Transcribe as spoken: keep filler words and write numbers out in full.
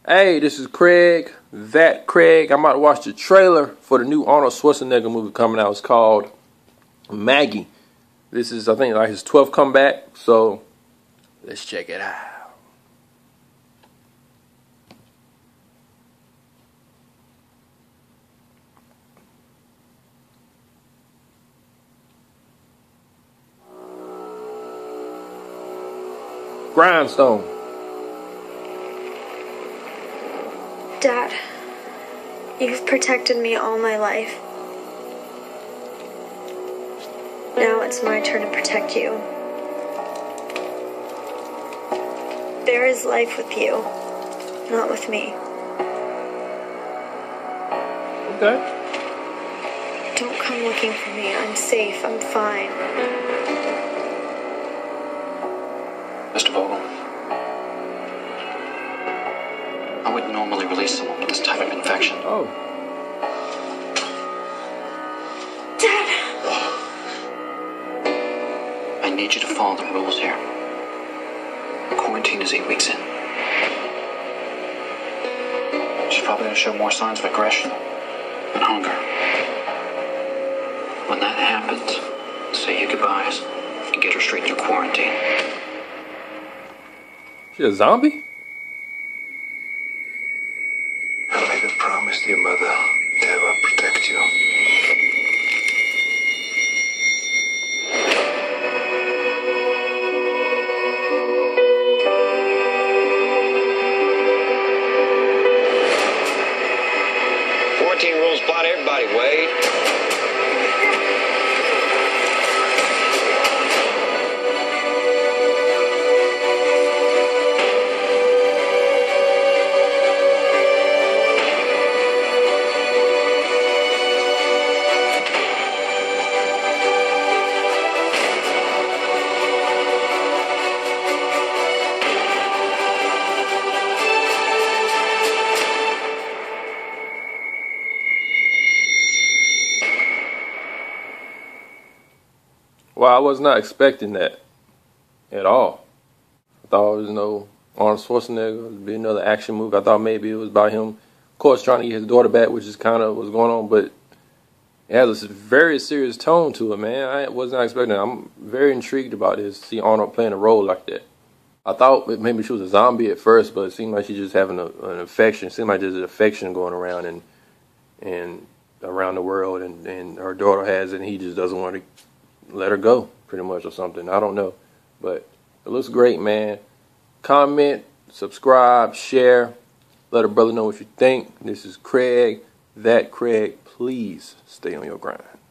Hey, this is Craig, that Craig. I'm about to watch the trailer for the new Arnold Schwarzenegger movie coming out. It's called Maggie. This is, I think, like his twelfth comeback, so let's check it out. Grindstone. Dad, you've protected me all my life. Now it's my turn to protect you. There is life with you, not with me. Okay. Don't come looking for me. I'm safe. I'm fine. Mister Vogel, I wouldn't normally release someone with this type of infection. Oh. Dad! I need you to follow the rules here. Quarantine is eight weeks in. She's probably going to show more signs of aggression and hunger. When that happens, say your goodbyes and get her straight through quarantine. She a zombie? I made a promise to your mother that I will protect you. Quarantine rules apply to everybody, Wade. Well, I was not expecting that at all. I thought it was no Arnold Schwarzenegger, it would be another action movie. I thought maybe it was about him, of course, trying to get his daughter back, which is kind of what's going on, but it has a very serious tone to it, man. I was not expecting that. I'm very intrigued about this, see Arnold playing a role like that. I thought maybe she was a zombie at first, but it seemed like she's just having a, an infection. It seemed like there's an infection going around and and around the world, and, and her daughter has it, and he just doesn't want to let her go, pretty much, or something. I don't know. But it looks great, man. Comment, subscribe, share. Let a brother know what you think. This is Craig, that Craig. Please stay on your grind.